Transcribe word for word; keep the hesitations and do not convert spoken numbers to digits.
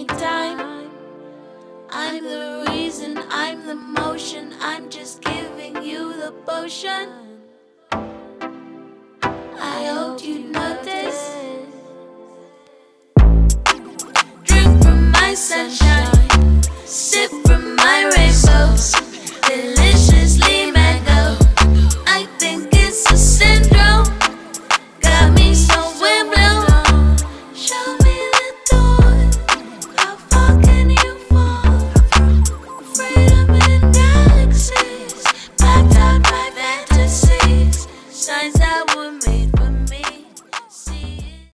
anytime. I'm the reason, I'm the motion, I'm just giving you the potion.